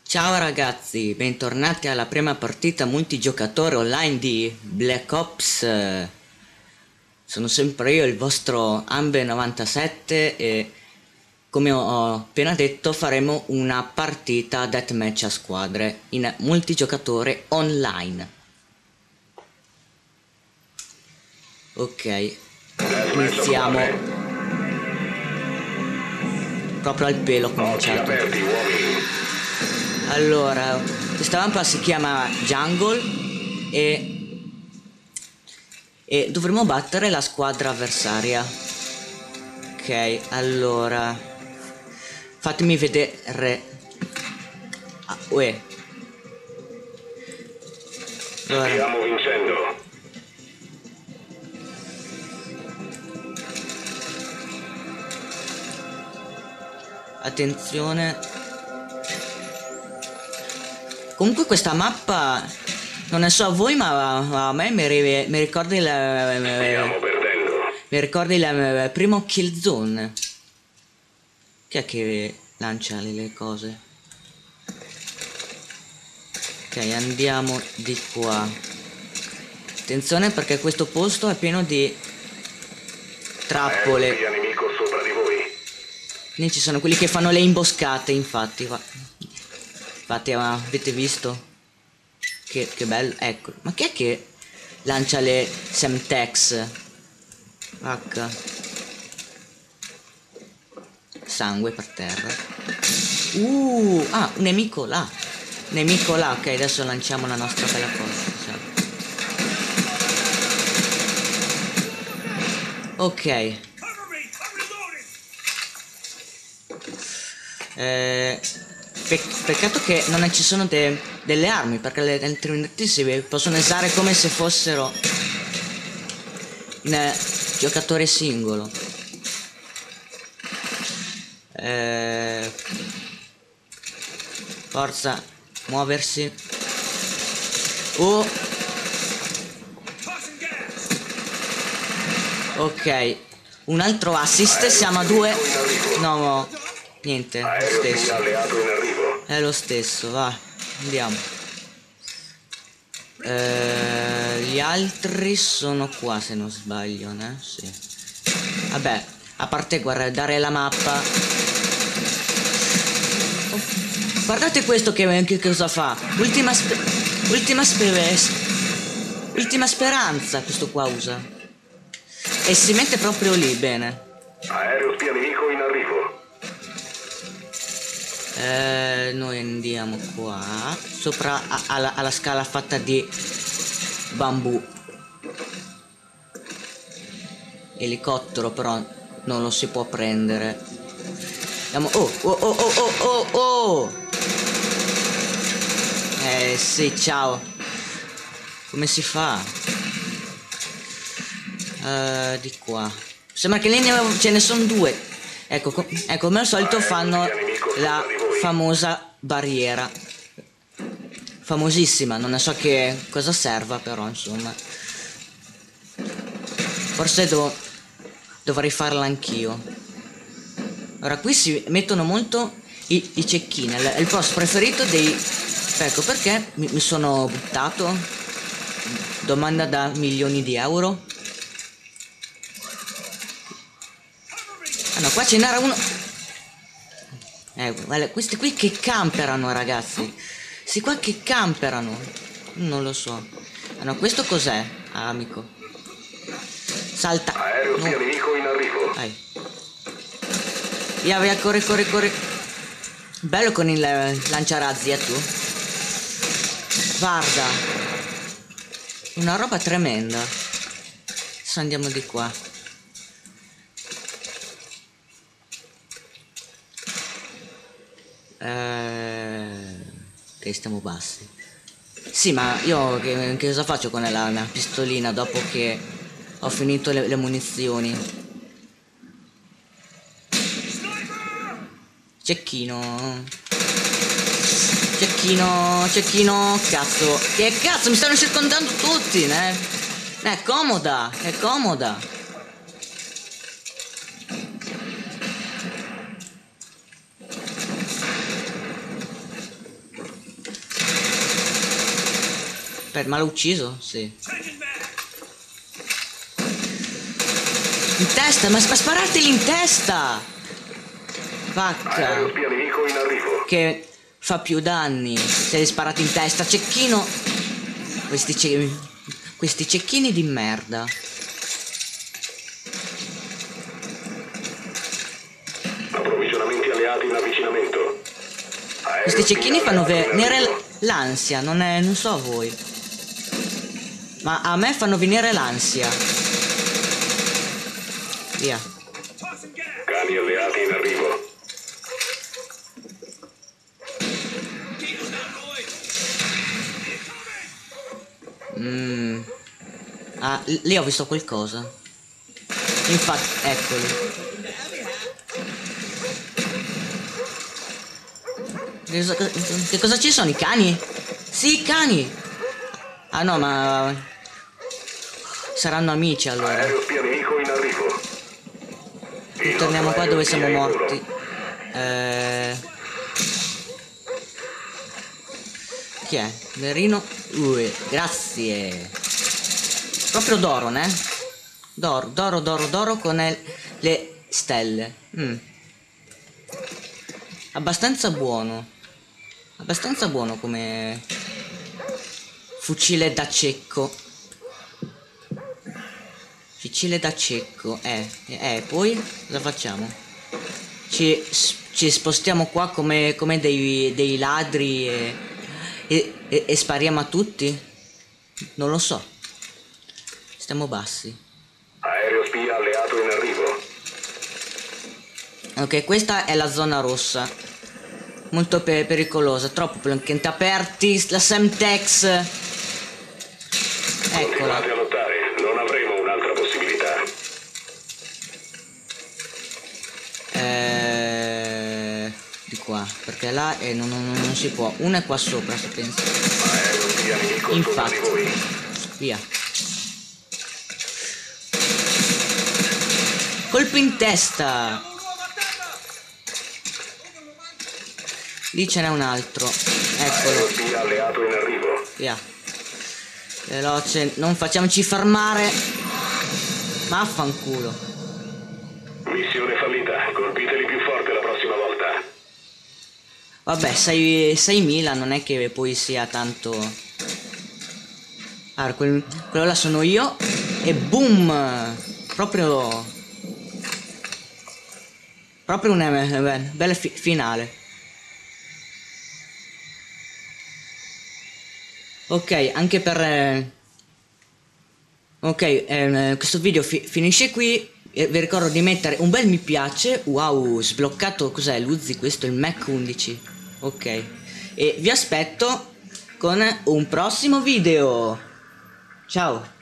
Ciao ragazzi, bentornati alla prima partita multigiocatore online di Black Ops. Sono sempre io, il vostro Ambe97 e come ho appena detto faremo una partita deathmatch a squadre in multigiocatore online. Ok, iniziamo. Proprio al pelo ho cominciato. Allora, questa mappa si chiama Jungle e dovremo battere la squadra avversaria. Ok, allora fatemi vedere. Uè. Allora, stiamo vincendo. attenzione. Comunque questa mappa, non ne so a voi, ma a me mi ricorda Stiamo perdendo. mi ricorda il primo Killzone. Chi è che lancia le cose? Ok, andiamo di qua. Attenzione perché questo posto è pieno di trappole. Aereo nemico sopra di voi. Lì ci sono quelli che fanno le imboscate, infatti. Infatti, avete visto? Che bello. Ecco. Ma chi è che lancia le Semtex? H. Sangue per terra. Ah, un nemico là. Nemico là. Ok, adesso lanciamo la nostra bella cosa. Ok. Peccato che non ci sono delle armi, perché altrimenti si possono usare come se fossero in giocatore singolo. Forza, muoversi. Ok, un altro assist, siamo a 2. No, niente, lo Aereo stesso. alleato in arrivo. È lo stesso, va, andiamo. Gli altri sono qua se non sbaglio, né? Sì. Vabbè, a parte guardare la mappa. Oh, guardate questo che cosa fa. Ultima speranza questo qua usa. E si mette proprio lì, bene. Aereo spia nemico in arrivo. Noi andiamo qua. Sopra alla scala fatta di bambù. Elicottero però non lo si può prendere. Andiamo. Oh. Sì, ciao. Come si fa? Di qua. Sembra che lì ce ne sono due. Ecco, come al solito fanno la famosa barriera. Famosissima, non ne so che cosa serva, però insomma. Forse dovrei farla anch'io. Ora qui si mettono molto i cecchini. È il posto preferito dei. Ecco perché mi sono buttato. Domanda da milioni di euro. Ah no, qua ce n'era uno. Guarda, questi qui che camperano, ragazzi. Questi qua che camperano. Non lo so. Ah no, questo cos'è? Ah, amico. Salta. Aereo spia nemico in arrivo. Vai. Via, corri. Bello con il lanciarazzi, tu. Guarda. Una roba tremenda. Adesso andiamo di qua. Che stiamo bassi. Sì, ma io che cosa faccio con la pistolina dopo che ho finito le munizioni? Cecchino, cazzo. Che cazzo, mi stanno circondando tutti, né? È comoda. Aspetta, ma l'ho ucciso? Sì. In testa, ma spararteli in testa! Vacca! Aereo spia nemico in arrivo. Che fa più danni se li sparati in testa. Cecchino. Questi cecchini di merda. Approvvigionamenti alleati in avvicinamento. Aereo Questi cecchini spia fanno alleato in venire arrivo. l'ansia, non so a voi. Ma a me fanno venire l'ansia. Via. Cani alleati in arrivo. Ah, lì ho visto qualcosa. Infatti, eccoli. Che cosa ci sono? I cani? Sì, i cani! Ah no, ma... saranno amici allora. Aereo spia nemico in arrivo. Torniamo qua dove siamo morti. Chi è? Verino? Grazie. Proprio d'oro, né? D'oro con le stelle. Abbastanza buono. Abbastanza buono come fucile da cecco. Fucile da cecco. Poi cosa facciamo? Ci spostiamo qua come dei ladri e spariamo a tutti? Non lo so. Stiamo bassi. Aereo spia alleato in arrivo. Ok, questa è la zona rossa. Molto pericolosa. Troppo planchenti aperti. La Semtex. Eccola. Continuate a lottare, non avremo un'altra possibilità. Di qua. Perché là non si può. Una è qua sopra, se pensi. Aereo spia nemico sopra di voi. Via. Colpo in testa. Lì ce n'è un altro. Eccolo. Aereo spia alleato in arrivo. Via. Veloce. Non facciamoci fermare. Vaffanculo. Missione fallita, colpiteli più forte la prossima volta. Vabbè, 6.000 non è che poi sia tanto. Allora, quello là sono io. E boom. Proprio una bella finale. Ok, anche per questo video finisce qui. Vi ricordo di mettere un bel mi piace. Wow, sbloccato. Cos'è l'Uzi questo? Il Mac 11. Ok, e vi aspetto con un prossimo video. Ciao.